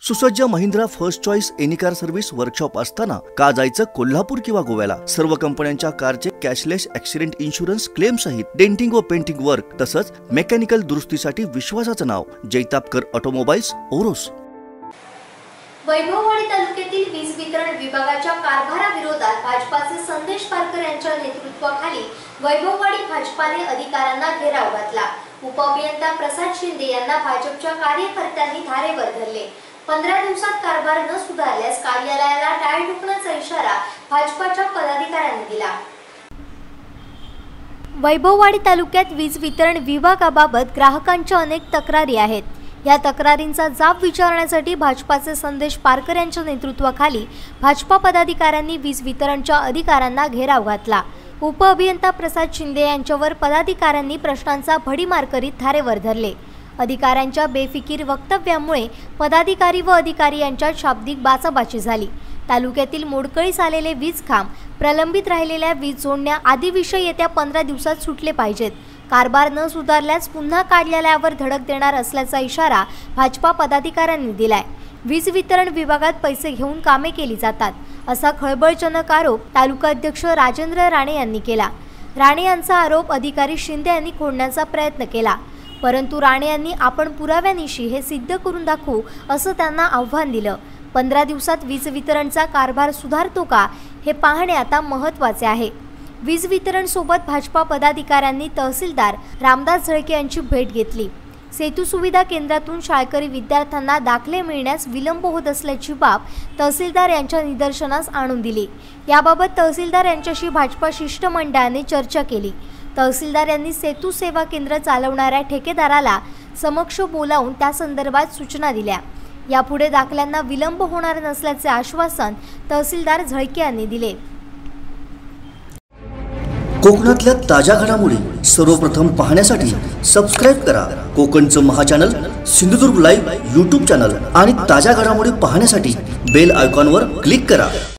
सुसज्ज Mahindra first choice any car service workshop असताना का जायचं कोल्हापूर किंवा गोव्याला। सर्व कंपन्यांच्या कारचे कॅशलेस ॲक्सिडेंट इन्शुरन्स क्लेम सहित डेंटिंग व पेंटिंग वर्क तसंच मेकॅनिकल दुरुस्तीसाठी विश्वासाचं नाव जैतापकर ऑटोमोबाईल्स ओरोस। वैभववाडी तालुक्यातील वीज वितरण विभागाच्या कारभाराविरोधात भाजपाचे संदेश पारकर यांच्या नेतृत्वाखाली वैभववाडी भाजपाने अधिकाऱ्यांना घेराव घातला। उपअभियंता प्रसाद शिंदे यांना भाजपच्या कार्यकर्त्यांनी धारेवर धरले। 15 दिवसात कारभार न सुधारल्यास कार्यालयाला टाळ ठोकण्याचा इशारा भाजपाच्या पदाधिकाऱ्यांनी दिला। वैभववाडी तालुक्यात वीज वितरण विभागाबाबत ग्राहकांच्या अनेक तक्रारी आहेत। या तक्रारींचा जाब विचारण्यासाठी भाजपाचे संदेश पारकर यांच्या नेतृत्वाखाली भाजपा पदाधिकाऱ्यांनी वीज वितरणच्या अधिकाऱ्यांना घेराव घातला। उपअभियंता प्रसाद शिंदे यांच्यावर पदाधिकाऱ्यांनी प्रश्नांचा भडीमार करीत धारेवर धरले। अधिकाऱ्यांच्या बेफिकीर वक्तव्यामुळे पदाधिकारी व अधिकारी यांच्यात शाब्दिक बाचाबाची झाली। तालुक्यातील मोडकळीस आलेले वीज खांब, प्रलंबित राहिलेल्या वीज जोडण्या आदी विषय येत्या 15 दिवसात सुटले पाहिजेत। कारभार न सुधारल्यास पुन्हा कार्यालयावर धडक देणार असल्याचा इशारा भाजपा पदाधिकाऱ्यांनी दिलाय। वीज वितरण विभागात पैसे घेऊन कामे केली जातात असा खळबळजनक आरोप तालुका अध्यक्ष राजेंद्र राणे यांनी केला। राणे यांचा आरोप अधिकारी शिंदे यांनी खोडण्याचा प्रयत्न केला, परंतु राणे यांनी आपण पुराव्यानिशी हे सिद्ध करून दाखवू असं त्यांना आव्हान दिलं। 15 दिवसात वीज वितरणचा कारभार सुधारतो का हे पाहणे आता महत्त्वाचे आहे। वीज वितरण सोबत भाजपा पदाधिकाऱ्यांनी तहसीलदार रामदास झळके यांची भेट घेतली। सेतू सुविधा केंद्रातून शाळकरी विद्यार्थ्यांना दाखले मिळण्यास विलंब होत असल्याची बाब तहसीलदार यांच्या निदर्शनास आणून दिली। याबाबत तहसीलदार यांच्याशी भाजपा शिष्टमंडळाने चर्चा केली। तहसीलदार यांनी सेतू सेवा केंद्र चालवणाऱ्या ठेकेदाराला समक्ष बोलावून त्या संदर्भात सूचना दिल्या। यापुढे दाखल्यांना विलंब होणार नसल्याचे आश्वासन तहसीलदार झळके यांनी दिले। कोकणातल्या ताज्या घडामोडी सर्वप्रथम पाहण्यासाठी सबस्क्राइब करा कोकणचं महाचॅनल सिंधुदुर्ग लाईव्ह YouTube चॅनल आणि ताज्या घडामोडी पाहण्यासाठी बेल आयकॉनवर क्लिक करा।